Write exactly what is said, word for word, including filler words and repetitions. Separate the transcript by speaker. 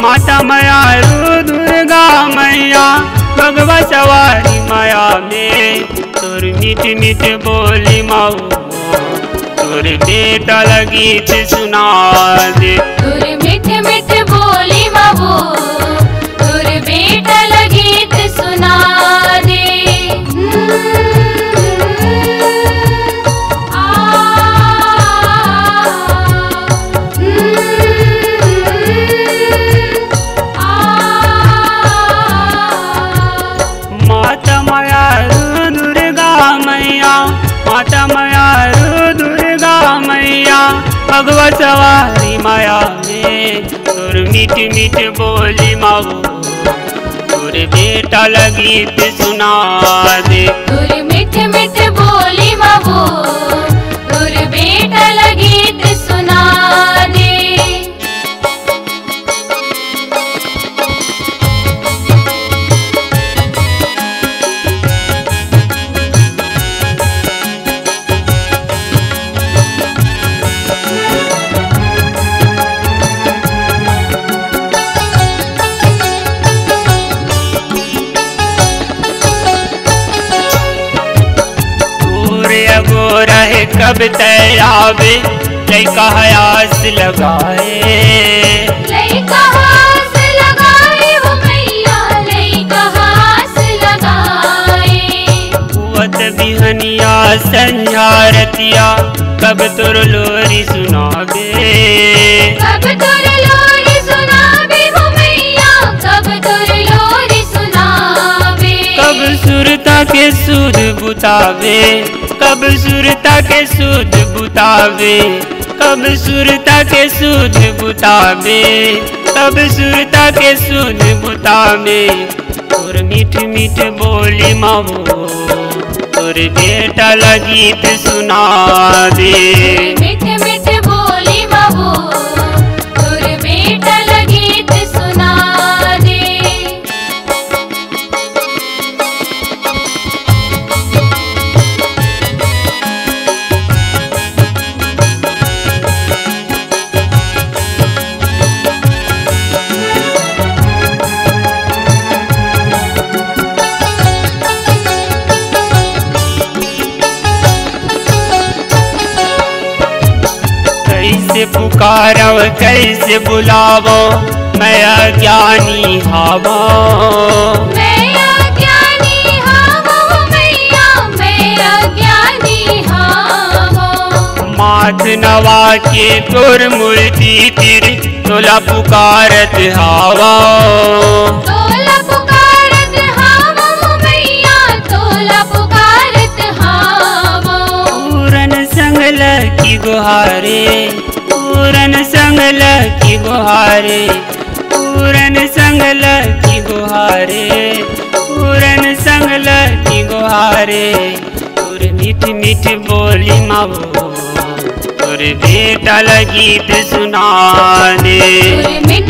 Speaker 1: माता माया रू दुर्गा मैया भगवा सवारी माया में तोर मीठ मीठ बोली माऊ तोर बेटा गीत सुना दे।
Speaker 2: तोर मीठ मीठ बोली माऊ तोर बेटा गीत सुना दे।
Speaker 1: माता माया रू दुर्गा मैया माता माया रू दुर्गा मैया भगवा सवारी माया में तोर मीठ मीठ बोली माऊ तोर बेटा गीत सुना दे।
Speaker 2: तोर मीठ मीठ बोली माऊ तोर बेटा गीत सुना दे।
Speaker 1: गोरा है कब तैयाबे लैका आस लगाए
Speaker 2: लैका हास लगाए हो मैया लैका हास लगाए।
Speaker 1: कुवत बिहनिया संझारतिया कब तोर लोरी सुनाबे
Speaker 2: कब तोर लोरी सुनाबे हो मैया कब तोर लोरी सुनाबे।
Speaker 1: कब सुरता के सूद बुतावे कब सुरता के सूद बुतावे कब सुरता के सूद बुतावे कब सुरता के सूद बुतावे तोर मीठ मीठ बोली माऊ तोर बेटा गीत सुना दे।
Speaker 2: मीठ मीठ बोली माऊ तोर बेटा गीत सुना दे।
Speaker 1: कैसे पुकारव कैसे बुलावो मैं अज्ञानी हावो
Speaker 2: मैं अज्ञानी हावो मैया मैं अज्ञानी हावो।
Speaker 1: माथ नवा के तोर मूर्ति तिर तोला पुकारत हावो
Speaker 2: तोला पुकारत हावो मैया तोला पुकारत हावो।
Speaker 1: पूरन संगल की गुहारे पूरन संगल की गुहारे पूरन संगल की गुहारे पूरन संगल की गुहारे तोर मीठ मीठ बोली माऊ तोर बेटा गीत सुना दे।